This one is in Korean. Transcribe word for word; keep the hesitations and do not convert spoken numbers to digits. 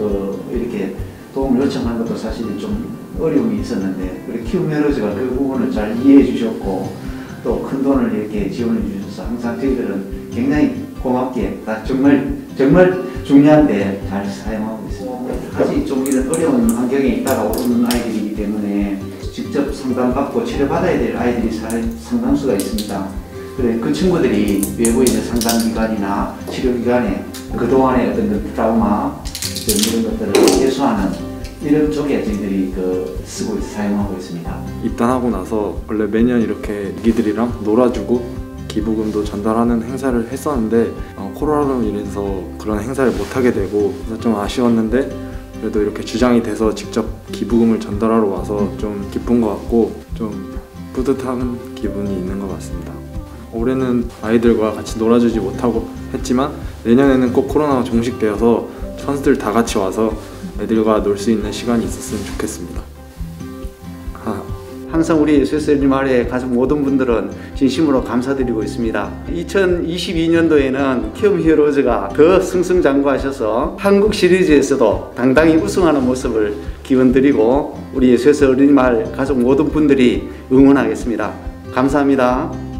그 이렇게 도움을 요청한 것도 사실 좀 어려움이 있었는데 우리 키움 히어로즈가 그 부분을 잘 이해해 주셨고 또 큰 돈을 이렇게 지원해 주셔서 항상 저희들은 굉장히 고맙게 다 정말 정말 중요한데 잘 사용하고 있습니다. 아직 좀 이런 어려운 환경에 있다가 오는 아이들이기 때문에 직접 상담받고 치료받아야 될 아이들이 상당수가 있습니다. 그래 그 친구들이 외부에 있는 상담기관이나 치료기관에 그동안의 어떤 그 트라우마 이런 것들을 해소하는 이런 쪽에 저희들이 그 쓰고 사용하고 있습니다. 입단하고 나서 원래 매년 이렇게 애기들이랑 놀아주고 기부금도 전달하는 행사를 했었는데 어, 코로나로 인해서 그런 행사를 못하게 되고 그래서 좀 아쉬웠는데 그래도 이렇게 주장이 돼서 직접 기부금을 전달하러 와서 좀 기쁜 것 같고 좀 뿌듯한 기분이 있는 것 같습니다. 올해는 아이들과 같이 놀아주지 못하고 했지만 내년에는 꼭 코로나가 종식되어서 선수들 다 같이 와서 애들과 놀 수 있는 시간이 있었으면 좋겠습니다. 하. 항상 우리 에스에스 엘리마을의 가족 모든 분들은 진심으로 감사드리고 있습니다. 이천이십이 년도에는 키움 히어로즈가 더 승승장구하셔서 한국 시리즈에서도 당당히 우승하는 모습을 기원드리고 우리 에스에스 어린이마을 가족 모든 분들이 응원하겠습니다. 감사합니다.